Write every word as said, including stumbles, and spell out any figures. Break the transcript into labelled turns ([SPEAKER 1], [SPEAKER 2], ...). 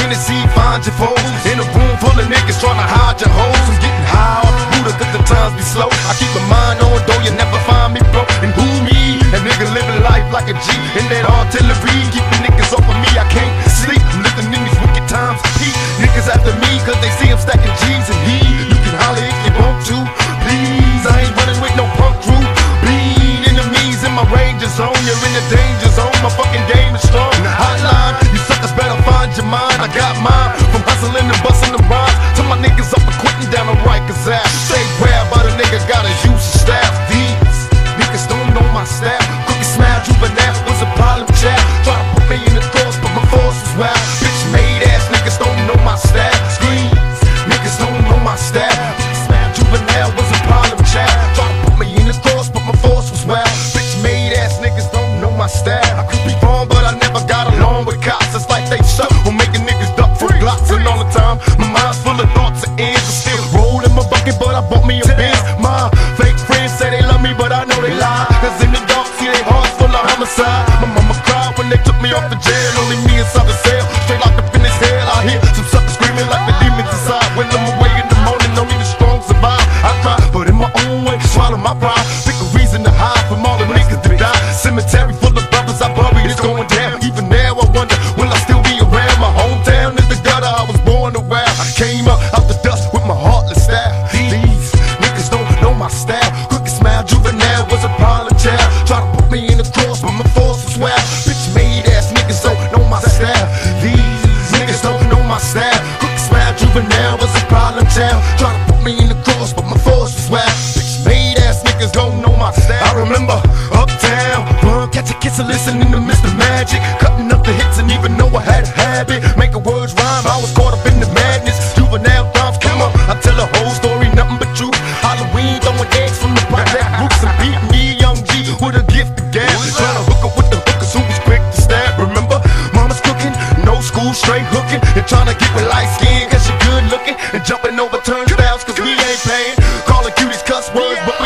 [SPEAKER 1] Hennessy, find your foes. In a room full of niggas trying to hide your hoes. I'm getting high off Buddha cause the times be slow. I keep my mind on, though you never find me broke. And who me? A nigga living life like a G. In that artillery, keeping niggas off of me. I can't sleep, I'm living in these wicked times. Heat niggas after me cause they see I'm stacking G's and he. You can holler if you want to, please. I ain't running with no punk crew. Bleed enemies in my ranger zone. You're in the danger zone, my fucking game is strong. Hotline, you suckers better find your mind. I got mine from hustling and busting the rhymes. To my niggas up and quitting down the Rikers ass. Say grab, but a nigga gotta use the staff. These niggas don't know my staff. Cookie smile, juvenile was a problem child. Try to put me in the cross, but my force was wild. Bitch made ass niggas don't know my staff. Screams, niggas don't know my staff. Cookie smile, juvenile was a problem child. Try to put me in the cross, but my force was wild. Bitch made ass niggas don't know my staff. I could be wrong, but I never got along with cops. It's like they suck on making niggas duck for glocks. And all the time, my mind's full of thoughts and ends. I still roll in my bucket, but I bought me a Benz. My fake friends say they love me, but I know they lie. Cause in the dark, see they hearts full of homicide. My mama cried when they took me off the jail. Only me inside the cell, straight locked up in this hell. I hear some suckers screaming like the demons inside. When I'm away in the morning, only the strong survive. I cry, but in my own way, swallow my pride. Pick a reason to hide from all the niggas that die. Cemetery full of brothers I buried, it's going down. Even now I wonder, will I still be around? My hometown is the gutter, I was born around. I came up out the dust with my heartless style. These niggas don't know my style. Crooked smile, juvenile was a problem child. Try to put me in the cross, but my force was wild. Bitch made ass niggas don't know my style. These niggas don't know my style. Crooked smile, juvenile was a problem child. Try to put me in the cross, but my force was wild. Bitch made ass niggas don't know my style. I remember uptown, run, catch a kiss and listening to Mister Magic. Cutting up the hits and even know I had a habit. Making words rhyme, I was caught up in the madness. Juvenile crimes, come on, I tell a whole story, nothing but truth. Halloween, throwing eggs from the project groups and beating me, young G, with a gift of gab. Trying to hook up with the hookers who was quick to stab. Remember, mama's cooking, no school, straight hooking. And trying to get with light skin, cause she good looking. And jumping over turnstiles, cause we ain't paying. Calling cuties cuss words, but